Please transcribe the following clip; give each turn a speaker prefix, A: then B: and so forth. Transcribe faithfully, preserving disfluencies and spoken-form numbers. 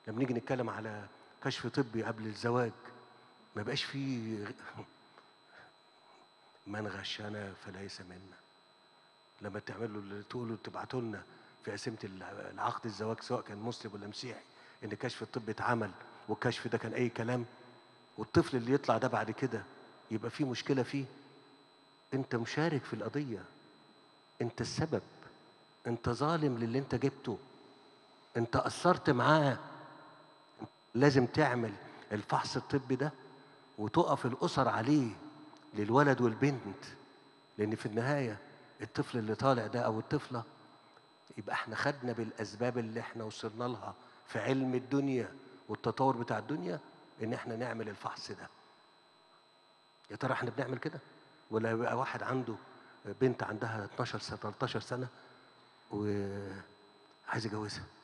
A: لما نيجي نتكلم على كشف طبي قبل الزواج ما يبقاش فيه من غشنا فليس منا. لما تعملوا اللي تقولوا تبعتوا لنا في قسيمه العقد الزواج سواء كان مسلم ولا مسيحي ان كشف الطب اتعمل والكشف ده كان اي كلام، والطفل اللي يطلع ده بعد كده يبقى فيه مشكله فيه، انت مشارك في القضيه، انت السبب، انت ظالم للي انت جبته، انت قصرت معاه. لازم تعمل الفحص الطبي ده وتقف الاسر عليه للولد والبنت، لان في النهايه الطفل اللي طالع ده او الطفله يبقى احنا خدنا بالاسباب اللي احنا وصلنا لها في علم الدنيا والتطور بتاع الدنيا ان احنا نعمل الفحص ده. يا ترى احنا بنعمل كده؟ ولا يبقى واحد عنده بنت عندها اتناشر سنه تلتاشر سنه وعايز يجوزها